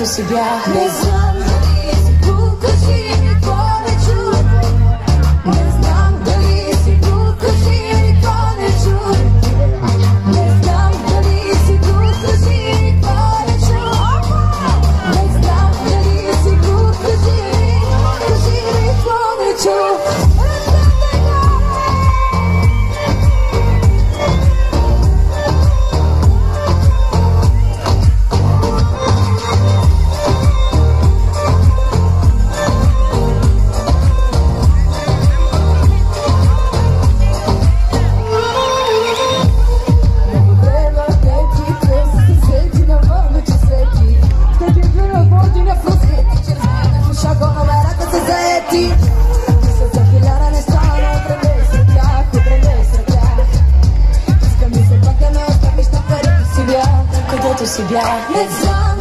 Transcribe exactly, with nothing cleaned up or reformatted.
където си бях. Не знам дали си тук, кажи ми повече. Не знам дали си тук, кажи ми повече. Не знам дали си тук, кажи ми повече. Не знам дали си тук, кажи ми, кажи ми повече. Където си бях. Не знам